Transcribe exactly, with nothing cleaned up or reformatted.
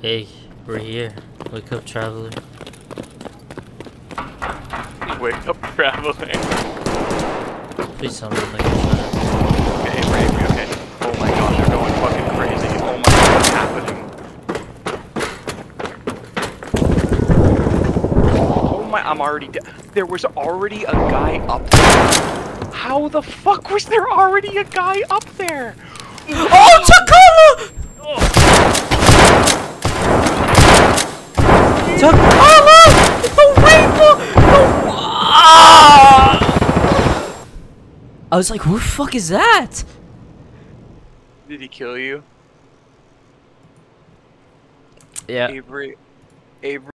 Hey, we're here. Wake up, traveler. Wake up, traveling. Please tell me like it's not. Okay, Avery, Avery, okay. Oh my god, they're going fucking crazy. Oh my god, what's happening? Oh my, I'm already dead. There was already a guy up there. How the fuck was there already a guy up there? Oh, Tagilla! Oh. Tagilla! The rainbow! The... Ah! I was like, who the fuck is that? Did he kill you? Yeah. Avery. Avery.